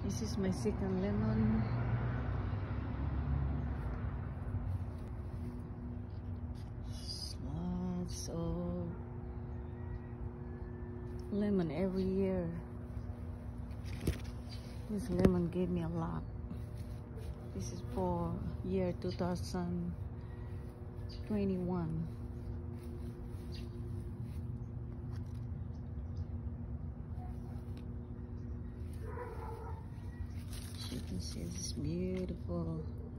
This is my second lemon. Lots of lemon every year. This lemon gave me a lot. This is for year 2021. You can see this is beautiful.